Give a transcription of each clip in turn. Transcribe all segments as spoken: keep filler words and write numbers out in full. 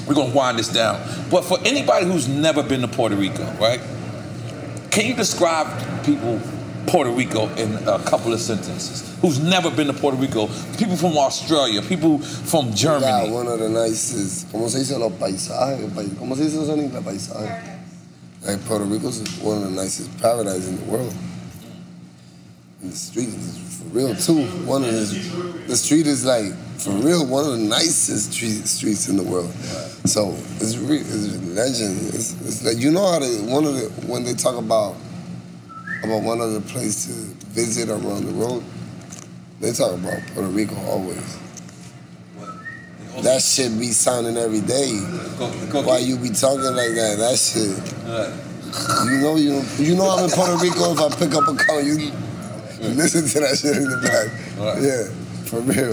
we're gonna wind this down. But for anybody who's never been to Puerto Rico, right? Can you describe people Puerto Rico in a couple of sentences? Who's never been to Puerto Rico? People from Australia, people from Germany. Yeah, one of the nicest. ¿Cómo se dice los paisajes? ¿Cómo se dice eso en inglés? Paisajes. Like Puerto Rico's one of the nicest paradises in the world. And the street is for real too. One of the the street is like for real one of the nicest street, streets in the world. So it's re, it's a legend. It's, it's like you know how they one of the when they talk about about one of the places to visit around the world, they talk about Puerto Rico always. That shit be sounding every day. Why you be talking like that? That shit. You know you you know I'm in Puerto Rico. If I pick up a call, you, you listen to that shit in the back. Yeah, for real.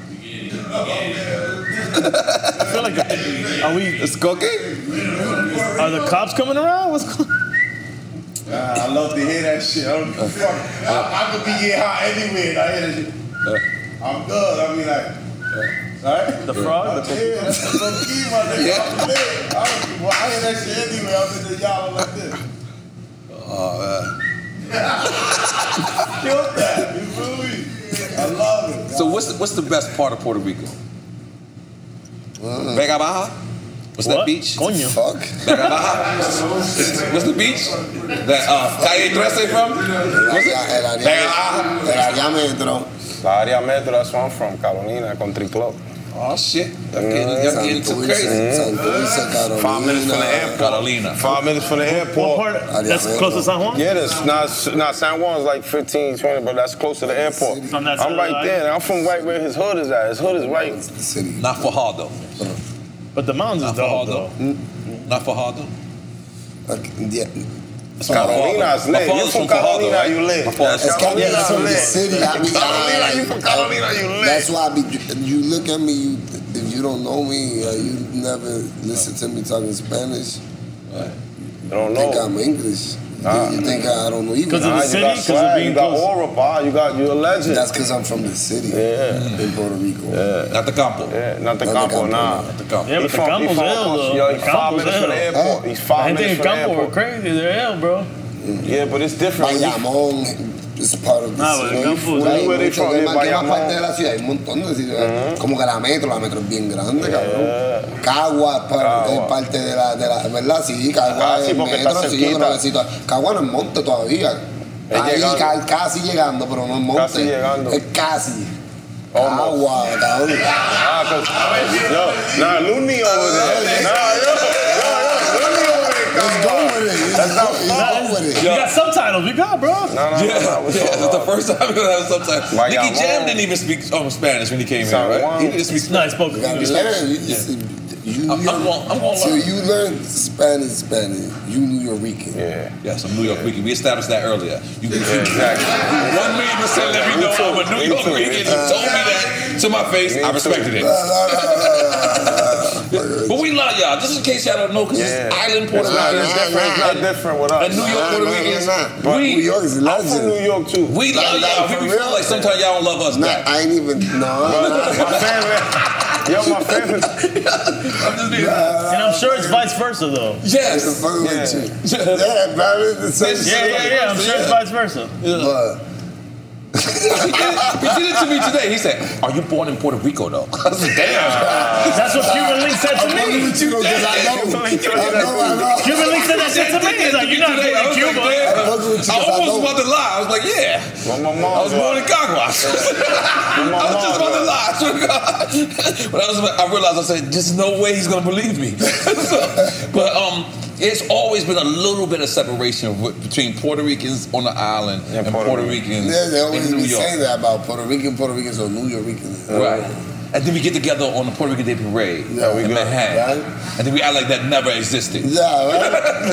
I feel like are we? It's cooking. Are the cops coming around? What's going? Uh, I love to hear that shit. I, don't, fuck, I, I could be getting hot anyway and I hear that shit. I'm good. I mean like, right? The frog? I'm The here. That's the key, my nigga. Yeah. I'm lit. I, well, I hear that shit anyway. I'm in the y'all like this. Oh, man. Killed that. You feel me? I love it. So what's the, what's the best part of Puerto Rico? Vega Baja? What's What? that beach? Coño. Fuck. Vega Baja? What's the beach? That uh, Calle trece from? What's it? Vega Baja? El área metro. La área metro, that's where I'm from, Carolina, Country Club. Oh shit, I'm getting, I'm getting too crazy. Santurce, Carolina. Five minutes from the airport. Carolina. Five minutes from the What airport. part? That's close to San Juan? Yeah, that's not, not San Juan's like fifteen, twenty, but that's close to the airport. On that side I'm of right the there. I'm from right where his hood is at. His hood is right. The city. Not Fajardo. But the mountains is Not dope Fajardo. though. Not Fajardo. Like, yeah. Carolina's lit. You from Carolina, you lit. It's Carolina, Carolina, you lit. city. I be, Carolina, I, you from Carolina, you lit. That's why I be. You look at me. You, if you don't know me, or you never listen to me talking Spanish, You don't you know. think I'm English. Nah. You think I don't know either. Because of the Nah, city? you got 'Cause of swag, being you got close? aura, pa. You got, you're a legend. That's because I'm from the city. Yeah. In Puerto Rico. Yeah. Not the Campo. Yeah, not the Not the Campo, Campo, nah. no. Not the Campo. Yeah, but He the from- he Campo's from- ill though. Yo, The he's five Campo's minutes from the ill. airport. He's five I minutes think from the Campo were airport. crazy. They're ill, bro. Yeah, but it's different. when you- Bayamón es part of the Nah, but city. el campo es- Hay Where they mucho from? que De más que más Bayamón. parte de la ciudad. Hay un montón de ciudades. Como que la metro, la metro es bien grande, cabrón. Cagua es para- Cagua. es parte de la, de la, ¿verdad? Sí, Cagua Ah, sí, es porque metro, está sí, yo cerquita. creo que sí. Cagua no es monte todavía. Es Ahí llegando. ca- casi llegando, pero no es monte. Casi llegando. Es casi. Almost. Cagua, cabrón. Ah, cause, yo, nah, Looney over there. Nah, yo, yo, yo, Looney over there. Let's go with it. That's not Let's far. go with it. You got subtitles. We got, bro. No, no, no, Yeah, no, what's yeah, up, that's the uh, first time we're gonna have subtitles. Bayamón. Nicky Jam didn't even speak um, Spanish when he came San here, right? Juan. He didn't speak No, he spoke. You gotta he learn. You, you, I'm, I'm going. I'm going. So learn. you learn Spanish, Spanish. You New York-Rican. Yeah. Yes, I'm New York Rican. We established that earlier. You, you, Yeah, exactly. One million percent let me Me know too. I'm a New Me York too. Rican. You told me that to my face. Me I too. respected it. But we love y'all. Just in case y'all don't know, because Yeah. it's island Puerto It's not, Rican. it's different. It's not different with us. And New York Nah, Puerto nah, Ricans. nah, nah. But We, New York is a I'm legend. from New York too. we love Like, y'all. like, We for feel real? like sometimes y'all don't love us Nah, back. I ain't even. No. My family. Yo, my family. I'm just being. And I'm sure it's vice versa though. Yes. It's fucking Yeah. with you. Yeah, bro. It's the same Yeah, shit. yeah, yeah. I'm sure it's vice versa. But he, did, he did it to me today. He said, "Are you born in Puerto Rico, though?" I said, "Damn." That's what Cuban Link said to I'm me. with you because I know. I know, I know. Cuban Link said that shit to me. He's like, you're not Today, I born in was Cuba. like, damn. I fuck with you I 'cause I almost know. about to lie. I was like, "Yeah." Well, my mom I was born in Caguas. I was just about to lie. I swear to God. But I was, I realized I said, "There's no way he's gonna believe me." So, but um, it's always been a little bit of separation w- between Puerto Ricans on the island Yeah, and Puerto Puerto Rican. Ricans Yeah, they always in New be York. saying that about Puerto Rican, Puerto Ricans or New York Ricans. Right. And then we get together on the Puerto Rican Day Parade Yeah, we in go, Manhattan. right? And then we act like that never existed. Yeah, right?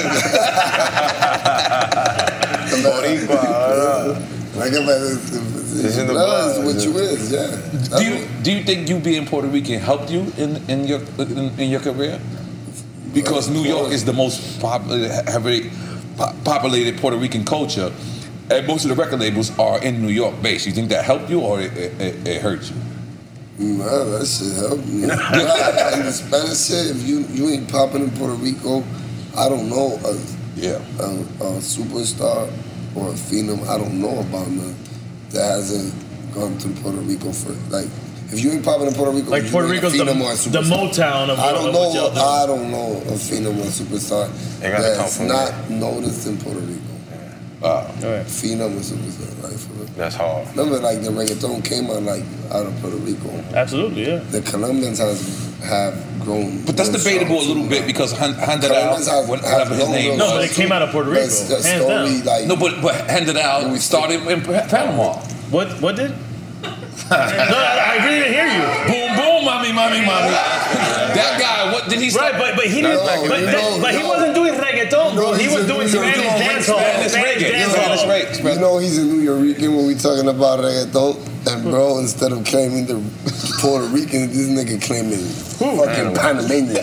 Boricua. Like if it's, It's in the blood, blood. it's what you is, yeah. Do you do you think you being Puerto Rican helped you in in your in, in your career? Because New York is the most popular, heavily po- populated Puerto Rican culture, and most of the record labels are in New York based. You think that helped you or it, it, it hurt you? Nah, that shit helped me. Nah, like the Spanish shit, if you you ain't popping in Puerto Rico, I don't know a, yeah. a, a superstar or a phenom. I don't know about none that hasn't gone through Puerto Rico for like. If you ain't popping in Puerto Rico, Like you Puerto ain't a Rico's the, phenom or a the superstar. Motown of I don't of know. what y'all do. I don't know a phenom or a superstar They gotta come that's from not noticed in Puerto Rico. Wow. Phenom or superstar, like for real. That's hard. Remember, like the reggaeton came out like out of Puerto Rico. Absolutely, yeah. The Colombians has have grown. But that's real debatable a strong, little too, bit like. because Hand- Handed Out, Colombians have- whatever have his grown name real No, but was. it came out of Puerto Rico. That's the hands story, down. like No, but, but Handed Out started in Pa- Panama. What? What did? no, I, I really didn't hear you. Boom, boom, mommy, mommy, mommy. That guy, what did he start? Right, but but he didn't. No, but no, that- but he no. wasn't doing reggaeton, bro. No, he he's was a- doing he's a- Spanish no, dance hall. Spanish Spanish reggae. dance Spanish hall. reggae. You know he's a New Yorker when we talking about reggaeton, and bro, instead of claiming the Puerto Rican, this nigga claiming fucking Panamanian.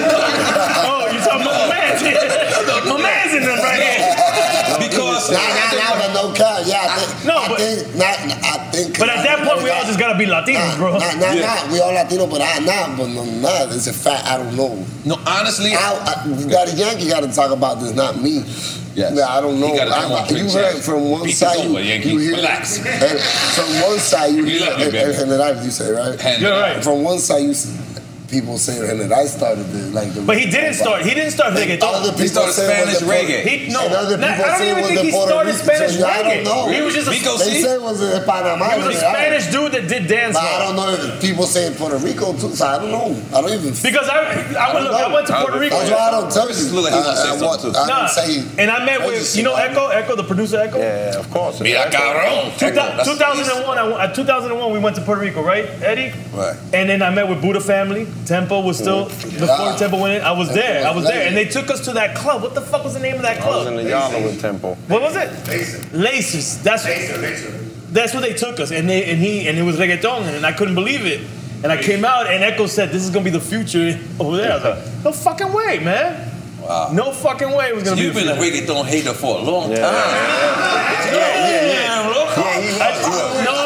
Oh, you talking about my man's My man's in them right here. Because Nah, nah, nah, but no cap. Yeah, I think. No, I but- think, nah, I think. But at that point, we all just gotta be Latinos, bro. Nah, nah, nah. We all Latino, but I not. But no, nah. It's a fact. I don't know. no, honestly, I, I, Daddy Yankee got to talk about this, not me. Yes. Yeah, I don't know. He gotta come I, on, drink you check. heard from one Beat this side, over, you, Yankee. you hear, Relax. and from one side, you You hear, love me, and, baby. and, and then I, you say, right? Hand You're it right. out. From one side, you see people saying, and then I started the, like the. But he didn't start. He didn't start Other reggaeton. people started say it was Spanish the Puerto- reggae. He no. And other Nah, people I don't say it even was think the he Puerto started Rican, Spanish so I don't reggae. know. He was just a, Rico, They see? say it was in Panama. he was a Spanish dude that did dance But I hall. don't know if people say Puerto Rico too, so I don't know. I don't even. Because I, I, went, look, I went to Puerto Rico. That's why I don't tell you. Look like he I, wants to say I, something, what- too. I Nah, don't say. and I met I with, just you know say- Echo, Echo, the producer Echo? Yeah, of course. Mira, cabrón. Two Echo, thou- that's- two thousand one, I, went- uh, two thousand one, we went to Puerto Rico, right, Eddie? Right. And then I met with Buddha Family. Tempo was still, before Yeah. Tempo went in, I was Tempo there, I was was there. legend. And they took us to that club. What the fuck was the name of that I was in club? the Yala with Tempo. What was it? Laces. That's, that's what they took us. And they, and he, and it was reggaeton, and I couldn't believe it. And I came out, and Echo said, this is gonna be the future over there. I was like, no fucking way, man. Wow. No fucking way it was gonna You've be the been a future. reggaeton hater for a long Yeah. time. Yeah, look. I- no,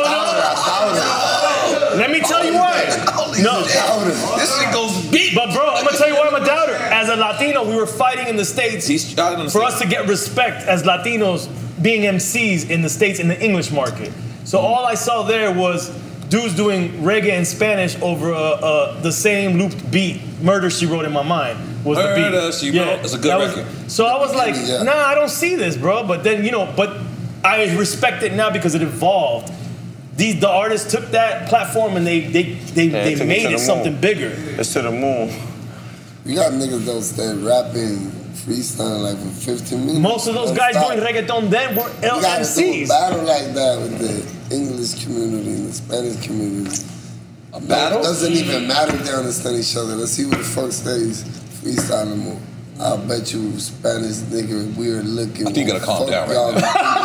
no. Let me tell you why. No. This shit goes deep. But bro, I'm gonna tell you why I'm a doubter. As a Latino, we were fighting in the States He's, I don't for us to get respect as Latinos being M Cs in the States in the English market. So all I saw there was dudes doing reggae and Spanish over uh, uh, the same looped beat. Murder, She Wrote in my mind was the beat. Murder, She Wrote. It's a good that was- record. So I was like, Yeah. nah, I don't see this, bro. But then, you know, but I respect it now because it evolved. These, the artists took that platform and they they they, Yeah, they took it made to it the something moon. bigger. It's to the moon. You got niggas that stand rapping, freestyle like for fifteen minutes. Most of those Don't guys stop. doing reggaeton then were You gotta do a L M Cs. battle like that with the English community and the Spanish community. A battle? It doesn't even matter if they understand each other. Let's see who the fuck stays freestyling more. I'll bet you Spanish nigga weird looking. I think you gotta calm fuck down right y'all.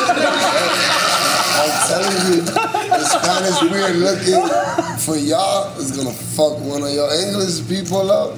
I'm telling you, the Spanish weird looking for y'all is gonna fuck one of your English people up.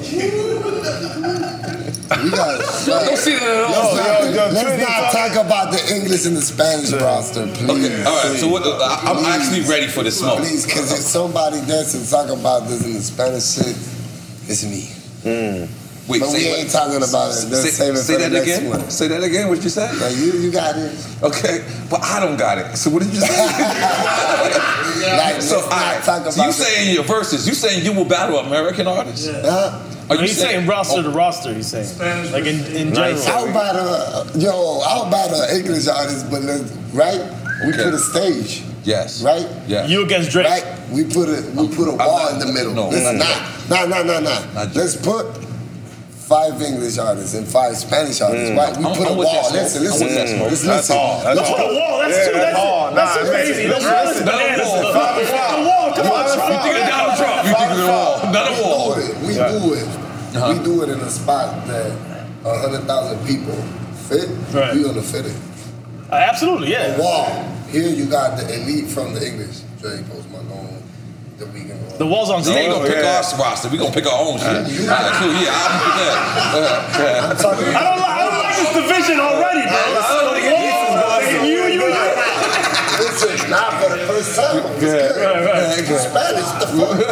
We got. Don't see that at all. Let's yo, not, yo, let's Trinity not talk- talk about the English and the Spanish roster, please. Okay, all right. So what, I, I'm Please. actually ready for this smoke. Please, because if somebody dares to talk about this in the Spanish shit, it's me. Wait, But we say ain't what? talking about it. Let's Say, save it say for that the next again. one. Say that again. What you say? Now, you, you got it. Okay, but I don't got it. So what did you say? Like, so let's not I, talk about so you it. saying your verses? You saying you will battle American artists? Huh? Are you He's saying roster oh, to roster. He's saying like in, in general. How about a, yo, how about an English artist, but let's, right? We Okay. put a stage, Yes. right? Yeah. You against Drake. Right? We put a we put a wall not- in the middle. no, Listen, not nah, nah, nah, nah, nah. Not Let's put five English artists and five Spanish artists. Right? We I'm- put I'm a with wall. that Listen, smoke. I'm listen, with that smoke. Just That's listen. all. That's Let's all. put a wall. That's Yeah, too. that's That's, hard. that's Nah, too crazy. listen, That's, that's listen. bananas. Another wall. Five and five. The wall. Come on, Five and Trump. You think of Donald Trump? You think of the wall? Not a We wall. do it. We do it. We do it in a spot that a hundred thousand people fit. Right. We gonna fit it. Uh, absolutely, A yeah. wall. Here you got the elite from the English. Drake, Post Malone, The Weeknd. The wall's on We ain't stage. gonna pick yeah. our roster. We gonna pick our own shit. All right, cool. Yeah, I'm with that. Uh, yeah. I'm talking I don't, li- I don't like this division already, bro. I don't think it is. You, you, you. Listen, Not for the first time. It's good. Right, right. Spanish, the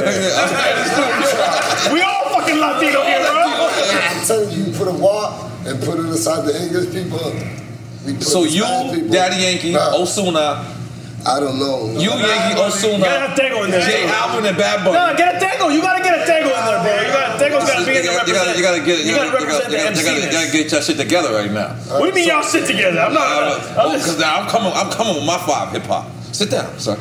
fuck? We all fucking Latino here, bro. I'm telling you, you put a wall and put it aside the English people. We put So the you, Spanish people. Daddy Yankee, Nah, Osuna. I don't know. You, Yankee, Osuna. You gotta have Tego in there. Jay Alvin and Bad Bunny. Nah, get a Tego. You gotta get a Tego in there, bro. You gotta, Tego's gotta be in there You gotta, represent. you gotta get, You gotta represent the you gotta, you gotta, you gotta M C. get your shit together right now. What do you mean y'all sit together? I'm not. I'm Oh, just- because now I'm coming, I'm coming with my five hip hop. Sit down, sir.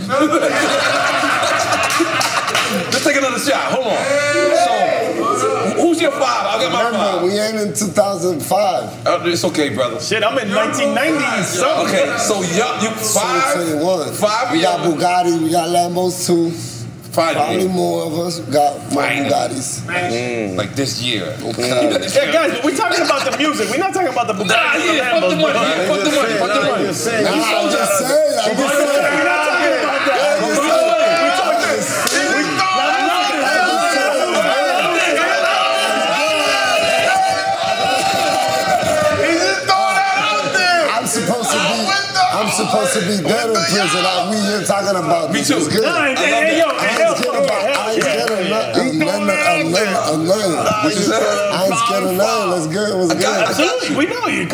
Let's take another shot. Hold on. So, who's your five? I'll get my Remember, five. we ain't in two thousand five. Uh, it's okay, brother. Shit, I'm in nineteen nineties. So. Okay, so y'all, you five, twenty-one. five. We got y'all- Bugatti, we got Lambos too. Probably Finally, more of us got more Finally. Bugattis. Mm, like this year. Okay. Yeah, guys, but we're talking about the music. We're not talking about the Bugatti. Nah, yeah, fuck the money. Yeah, fuck the money. Fuck the money. Nah, I'm just saying. I'm just saying. We're not talking about that. We're I'm supposed to be. I'm supposed to be dead in prison. I, we here talking about Me this. too. It's good. Nah, I hey, hey, yo, hey, yo, ain't scared about. I ain't scared of nothing. Nothing. Nothing. Nothing. What you said? I ain't scared of nothing. Let's good. What's good? Absolutely, we know you.